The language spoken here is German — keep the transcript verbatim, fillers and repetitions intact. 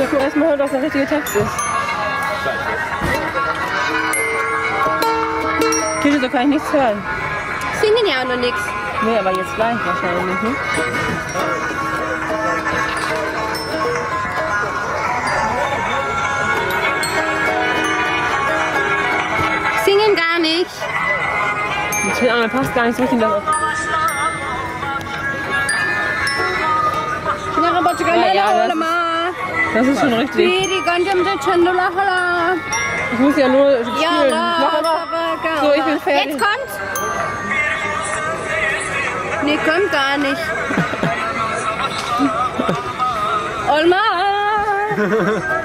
wir gucken erstmal, ob das der richtige Text ist. Tische, so kann ich nichts hören. Singen ja auch noch nichts. Nee, aber jetzt gleich wahrscheinlich, ne? Singen gar nicht. Das Triangel passt gar nicht so richtig. Das ja, ja, das, ist, das ist schon richtig. Ich muss ja nur spielen. Ja, Mach aber. So, ich bin fertig. Jetzt kommt's. Nee, kommt gar nicht. Olma!